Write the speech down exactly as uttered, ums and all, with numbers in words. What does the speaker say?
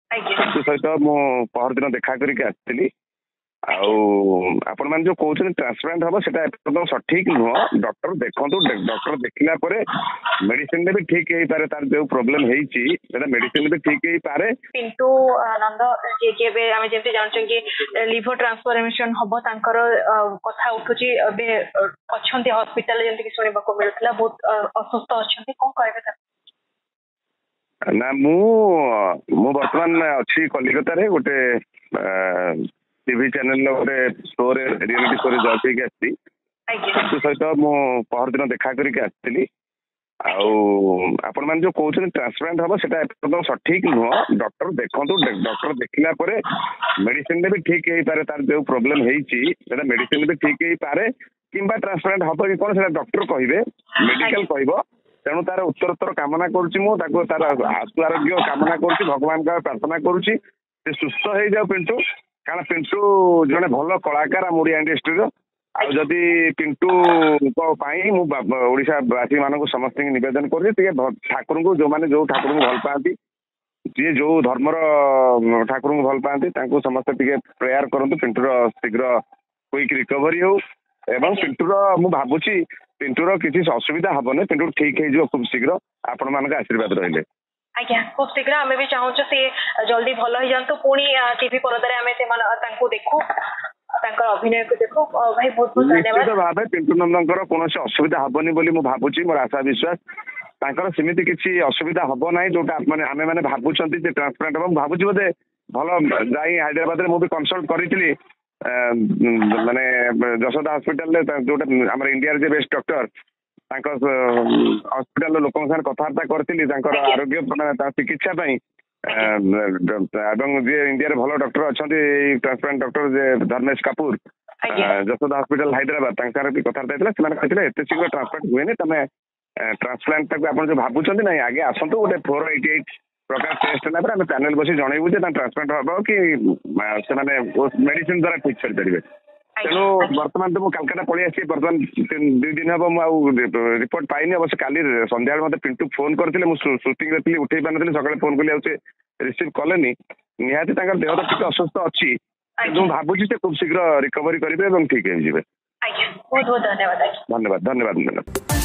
सहित मु पहर दिन देखा करके आसती आपण मैंने जो कहते ट्रांसप्लांट हम से एकदम सठिक नुह डॉक्टर देखु डॉक्टर देखला मेडिसिन भी ठीक हो पारे तार जो प्रोब्लेम है मेडिसिन भी ठीक हो पारे। पिंटू नंद जे के बे आमे जेते जानछन कि लिवर ट्रांसफॉर्मेशन हबो तांकर कथा उठुची बे अछंती हॉस्पिटल जेंति कि सुनिबा को मिलतला बहुत असुस्थ अछंती कोन कहबे ना मु मु वर्तमान अच्छी कलिकता रे गोटे टीवी चैनल गोटे शो रे रियलिटी शो रे जॉब के आसी सहित मु पहर दिन देखा करके आसती आपण मैंने जो कहते ट्रांसप्लांट हम से एकदम सठिक नुह डॉक्टर देखु डॉक्टर देखला मेडिसिन भी ठीक हो पारे तार जो प्रोब्लेम है मेडिसिन भी ठीक हो पारे कि ट्रांसप्लांट हम कि कौन से डॉक्टर कहे मेडिकल कह तेणु तार उत्तरोत्तर कामना करुँच तार आशु आरोग्य कामना करुँच भगवान का प्रार्थना करुँच सुस्थ हो जाओ पिंटू कारण पिंटू जड़े भल कलाकार आम ओडिया इंडस्ट्री आदि पिंटू ओडिशावासी मान समस्त निवेदन कर ठाकुर को जो मैंने जो ठाकुर को भल पाती जी जो धर्मर ठाकुर को भल पाती समस्त प्रेयर करूँ पिंटूर शीघ्र क्विक रिकवरी हो एवं पिंटूर मु भावुची पिंटूर किसी असुविधा हेनी पिंटू ठीक हो खूब शीघ्र आपण मान आशीर्वाद रही आज्ञा खूब शीघ्र आम भी चाहूँ से जल्दी भल हो जातु पुणी टीवी परदारे आम देखू अभिनय को देखो भाई बहुत बहुत धन्यवाद भाव पिंटू नंदर कौन असुविधा हेनी बोली मुझे भावुची मोर आशा विश्वास सेमती किसी असुविधा हम ना जोटा आम मैंने भावुं ट्रांसप्लांट हम भावुची बोधे भल जाई हैदराबाद में मुझे कनसल्ट करी माने जशोदा हॉस्पिटल जोटा आम इंडिया जे बेस्ट डॉक्टर हॉस्पिटल लोक कथबार्ता करी आरोग्य चिकित्सा जी इंडिया भल डॉक्टर अच्छा ट्रांसप्लांट डॉक्टर जे धर्मेश कपूर जशोदा हॉस्पिटल हैदराबाद भी कथबार्ता होता एत शीघ्र ट्रांसप्लांट हुए तुम ट्रांसप्लांट आप जो भावुं ना आगे आसतु गोटे फोर एटी एट प्रकार टेस्ट है आम पैनल बस जनइबू ट्रांसप्लांट हम कि मेडिसिन द्वारा ठीक कर तेणु बर्तमान तो मुझे कलकाता पलि आसी बर्तमान दुई दिन हम रिपोर्ट पाइनि अवश्य काली संध्या मत पिंटू फोन करते सुटिंग थी उठे पार ना सकाଳେ फोन कली रिसीव कलेनि निहाती देह तो ठीक असुस्थ अच्छी भावुँ से खूब शीघ्र रिकवरी करेंगे ठीक हो बहुत बहुत धन्यवाद धन्यवाद धन्यवाद मैडम।